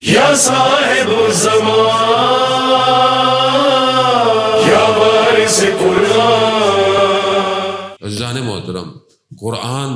یا صاحب الزمان یا وارث قرآن۔ عزیزان محترم، قرآن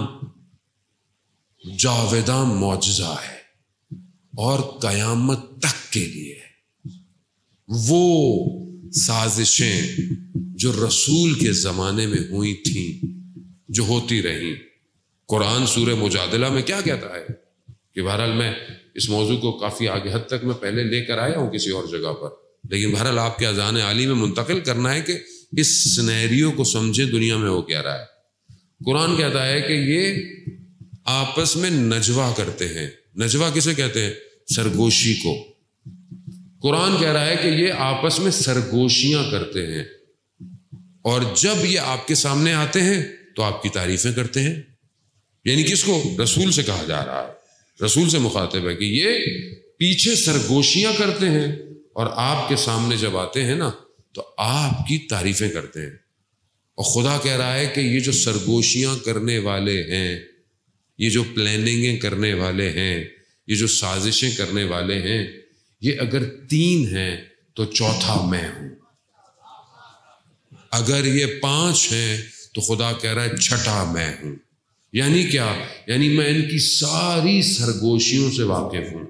جاوداں معجزہ ہے اور قیامت تک کے لیے وہ سازشیں جو رسول کے زمانے میں ہوئی تھیں، جو ہوتی رہیں۔ قرآن سورہ مجادلہ میں کیا کہتا ہے کہ بہرحال میں اس موضوع کو کافی آگے حد تک میں پہلے لے کر آیا ہوں کسی اور جگہ پر، لیکن بہرحال آپ کے اذان عالی میں منتقل کرنا ہے کہ اس سینیریو کو سمجھے دنیا میں ہو کیا رہا ہے۔ قرآن کہتا ہے کہ یہ آپس میں نجوا کرتے ہیں۔ نجوا کسے کہتے ہیں؟ سرگوشی کو۔ قرآن کہہ رہا ہے کہ یہ آپس میں سرگوشیاں کرتے ہیں، اور جب یہ آپ کے سامنے آتے ہیں تو آپ کی تعریفیں کرتے ہیں۔ یعنی کس کو؟ رسول سے کہا جا رہا ہے، رسول سے مخاطب ہے کہ یہ پیچھے سرگوشیاں کرتے ہیں اور آپ کے سامنے جب آتے ہیں نا تو آپ کی تعریفیں کرتے ہیں۔ اور خدا کہہ رہا ہے کہ یہ جو سرگوشیاں کرنے والے ہیں، یہ جو پلاننگیں کرنے والے ہیں، یہ جو سازشیں کرنے والے ہیں، یہ اگر 3 ہیں تو چوتھا میں ہوں، اگر یہ 5 ہیں تو خدا کہہ رہا ہے چھٹا میں ہوں۔ یعنی کیا؟ یعنی میں ان کی ساری سرگوشیوں سے واقف ہوں،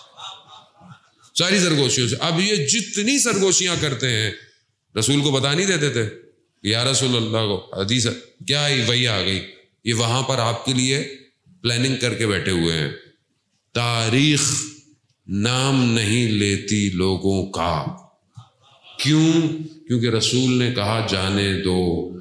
ساری سرگوشیوں سے۔ اب یہ جتنی سرگوشیاں کرتے ہیں رسول کو بتا نہیں دیتے تھے کہ یا رسول اللہ کو حدیث کیا آئی؟ وہی آ گئی، یہ وہاں پر آپ کے لیے پلاننگ کر کے بیٹھے ہوئے ہیں۔ تاریخ نام نہیں لیتی لوگوں کا، کیوں؟ کیونکہ رسول نے کہا جانے دو،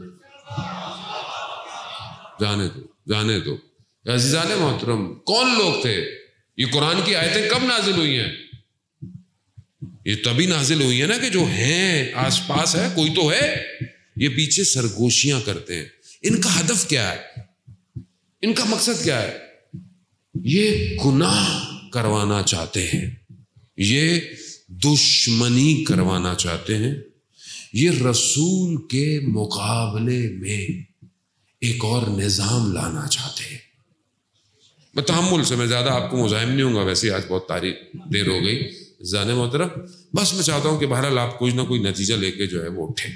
جانے دو، جانے دو۔ عزیزان محترم، کون لوگ تھے؟ یہ قرآن کی آیتیں کب نازل ہوئی ہیں؟ یہ تبھی نازل ہوئی ہیں نا کہ جو ہیں آس پاس ہے، کوئی تو ہے۔ یہ پیچھے سرگوشیاں کرتے ہیں۔ ان کا ہدف کیا ہے؟ ان کا مقصد کیا ہے؟ یہ گناہ کروانا چاہتے ہیں، یہ دشمنی کروانا چاہتے ہیں، یہ رسول کے مقابلے میں ایک اور نظام لانا چاہتے ہیں۔ میں تحمل سے، میں زیادہ آپ کو مزاحم نہیں ہوں گا، ویسے آج بہت دیر ہو گئی زانے محترم، بس میں چاہتا ہوں کہ بہرحال آپ کوئی نہ کوئی نتیجہ لے کے جو ہے وہ اٹھیں۔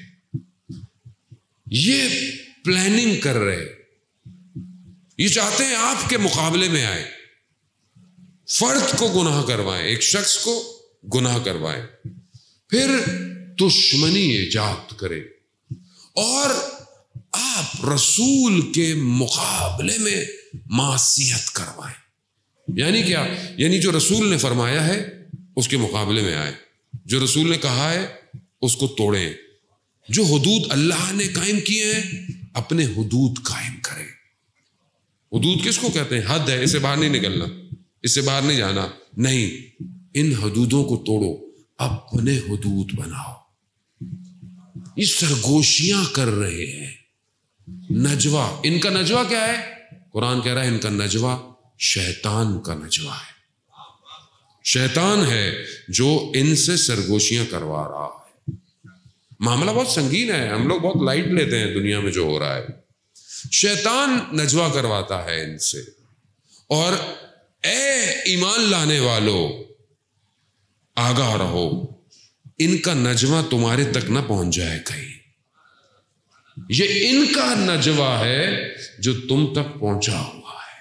یہ پلاننگ کر رہے، یہ چاہتے ہیں آپ کے مقابلے میں آئے، فرد کو گناہ کروائیں، ایک شخص کو گناہ کروائیں، پھر دشمنی ایجاد کریں اور آپ رسول کے مقابلے میں معصیت کروائیں۔ یعنی کیا؟ یعنی جو رسول نے فرمایا ہے اس کے مقابلے میں آئے، جو رسول نے کہا ہے اس کو توڑیں، جو حدود اللہ نے قائم کیے ہیں اپنے حدود قائم کریں۔ حدود کس کو کہتے ہیں؟ حد ہے، اس سے باہر نہیں نکلنا، اس سے باہر نہیں جانا، نہیں، ان حدودوں کو توڑو، اپنے حدود بناؤ۔ یہ سرگوشیاں کر رہے ہیں، نجوا۔ ان کا نجوا کیا ہے؟ قرآن کہہ رہا ہے ان کا نجوا شیطان کا نجوا ہے، شیطان ہے جو ان سے سرگوشیاں کروا رہا ہے۔ معاملہ بہت سنگین ہے، ہم لوگ بہت لائٹ لیتے ہیں دنیا میں جو ہو رہا ہے۔ شیطان نجوا کرواتا ہے ان سے، اور اے ایمان لانے والو آگاہ رہو، ان کا نجوا تمہارے تک نہ پہنچ جائے کہیں۔ یہ ان کا نجوا ہے جو تم تک پہنچا ہوا ہے۔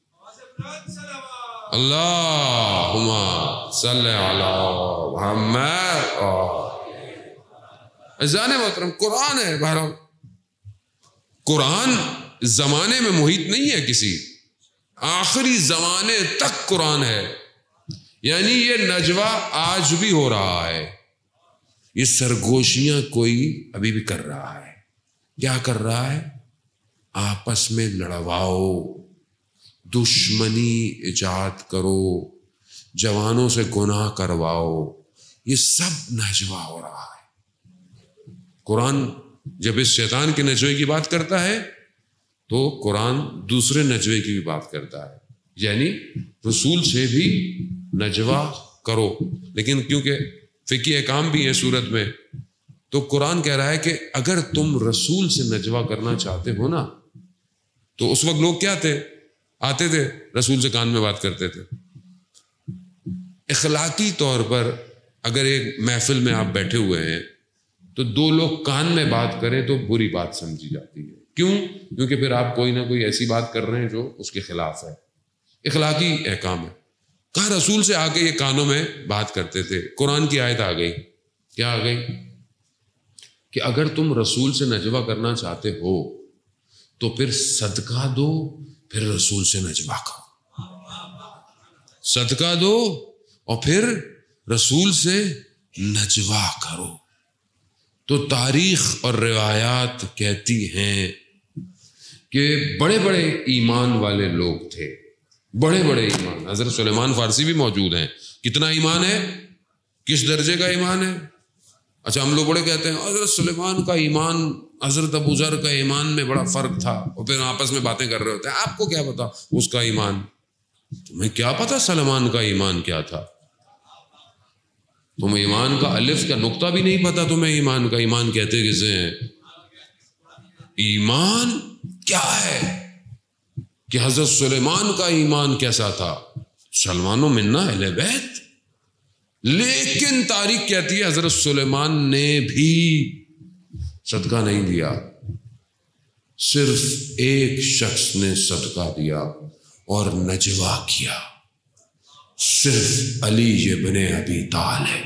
اللہم صلی علی محمد۔ عزیزان محترم، قرآن ہے، بہرحال قرآن زمانے میں محیط نہیں ہے کسی، آخری زمانے تک قرآن ہے۔ یعنی یہ نجوا آج بھی ہو رہا ہے، یہ سرگوشیاں کوئی ابھی بھی کر رہا ہے۔ کیا کر رہا ہے؟ آپس میں لڑواؤ، دشمنی ایجاد کرو، جوانوں سے گناہ کرواؤ، یہ سب نجوا ہو رہا ہے۔ قرآن جب اس شیطان کے نجوے کی بات کرتا ہے تو قرآن دوسرے نجوے کی بھی بات کرتا ہے، یعنی رسول سے بھی نجوا کرو۔ لیکن کیونکہ فقہی احکام بھی ہیں صورت میں، تو قرآن کہہ رہا ہے کہ اگر تم رسول سے نجوا کرنا چاہتے ہو نا، تو اس وقت لوگ کیا تھے؟ آتے تھے رسول سے کان میں بات کرتے تھے، اخلاقی طور پر اگر ایک محفل میں آپ بیٹھے ہوئے ہیں تو دو لوگ کان میں بات کریں تو بری بات سمجھی جاتی ہے. کیوں؟ کیونکہ پھر آپ کوئی نہ کوئی ایسی بات کر رہے ہیں جو اس کے خلاف ہے. اخلاقی احکام ہے. کہا رسول سے آ کے یہ کانوں میں بات کرتے تھے. قرآن کی آیت آ گئی. کیا آ گئی؟ کہ اگر تم رسول سے نجوہ کرنا چاہتے ہو تو پھر صدقہ دو، پھر رسول سے نجوہ کرو. صدقہ دو اور پھر رسول سے نجوہ کرو. تو تاریخ اور روایات کہتی ہیں کہ بڑے بڑے ایمان والے لوگ تھے، بڑے بڑے ایمان. حضرت سلیمان فارسی بھی موجود ہیں. کتنا ایمان ہے؟ کس درجے کا ایمان ہے؟ اچھا ہم لوگ بڑے کہتے ہیں حضرت سلیمان کا ایمان حضرت ابو ذر کا ایمان میں بڑا فرق تھا، اور پھر آپس میں باتیں کر رہے ہوتے ہیں. آپ کو کیا پتا اس کا ایمان؟ تمہیں کیا پتا سلیمان کا ایمان کیا تھا؟ تمہیں ایمان کا الف کا نقطہ بھی نہیں پتا. تمہیں ایمان کا، ایمان کہتے کسے ہیں؟ ایمان کیا ہے کہ حضرت سلیمان کا ایمان کیسا تھا؟ سلمان و منا اہل بیت. لیکن تاریخ کہتی ہے حضرت سلیمان نے بھی صدقہ نہیں دیا. صرف ایک شخص نے صدقہ دیا اور نجوہ کیا، صرف علی ابن ابی طالب.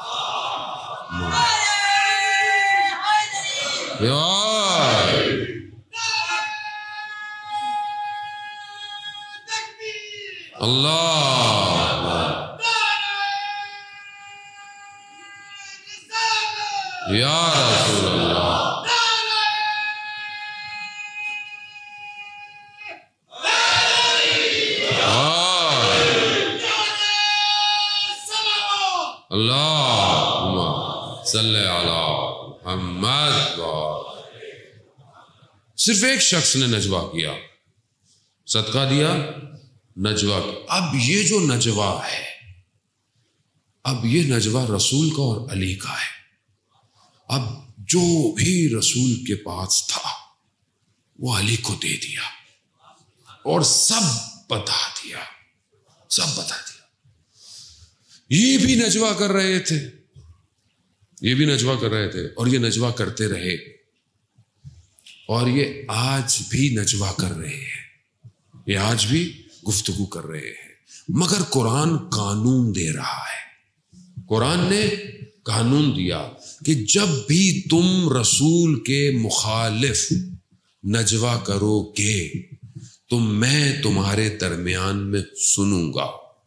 اللہ یا رسول اللہ. اللہم صلی علی محمد. صرف ایک شخص نے نجوہ کیا، صدقہ دیا، نجوہ کیا. اب یہ جو نجوہ ہے، اب یہ نجوہ رسول کا اور علی کا ہے. اب جو بھی رسول کے پاس تھا وہ علی کو دے دیا اور سب بتا دیا، سب بتا دیا. یہ بھی نجوہ کر رہے تھے، یہ بھی نجوہ کر رہے تھے، اور یہ نجوہ کرتے رہے، اور یہ آج بھی نجوہ کر رہے ہیں، یہ آج بھی گفتگو کر رہے ہیں. مگر قرآن قانون دے رہا ہے. قرآن نے قانون دیا کہ جب بھی تم رسول کے مخالف نجوہ کرو گے تو میں تمہارے درمیان میں سنوں گا.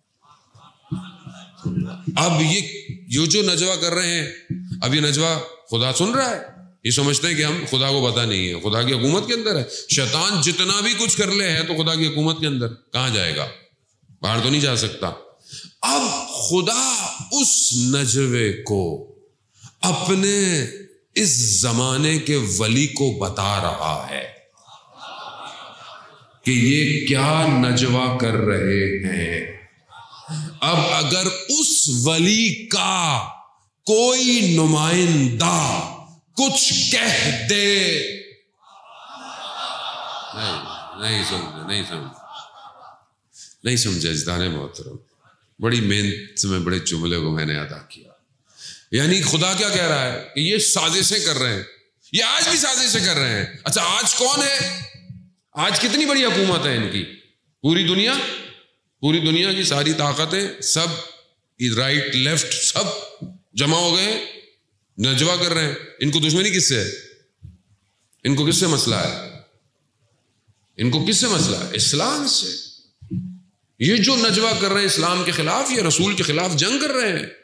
اب یہ جو نجوہ کر رہے ہیں، اب یہ نجوہ خدا سن رہا ہے. یہ سمجھتے ہیں کہ ہم خدا کو پتہ نہیں ہے، خدا کی حکومت کے اندر ہے. شیطان جتنا بھی کچھ کر لے ہے تو خدا کی حکومت کے اندر کہاں جائے گا؟ باہر تو نہیں جا سکتا. اب خدا اس نجوے کو اپنے اس زمانے کے ولی کو بتا رہا ہے کہ یہ کیا نجوہ کر رہے ہیں. اب اگر اس ولی کا کوئی نمائندہ کچھ کہہ دے، نہیں سمجھے اجدان محترم، بڑی محنت سے میں بڑے جملے کو میں نے ادا کیا. یعنی خدا کیا کہہ رہا ہے کہ یہ سازشیں کر رہے ہیں، یہ آج بھی سازشیں کر رہے ہیں. اچھا آج کون ہے؟ آج کتنی بڑی حکومت ہے ان کی؟ پوری دنیا کی ساری طاقتیں سب رائٹ لیفٹ سب جمع ہو گئے، نجوہ کر رہے ہیں. ان کو دشمنی کس سے ہے؟ ان کو کس سے مسئلہ ہے؟ ان کو کس سے مسئلہ ہے؟ اسلام سے. یہ جو نجوہ کر رہے ہیں اسلام کے خلاف، یہ رسول کے خلاف جنگ کر رہے ہیں.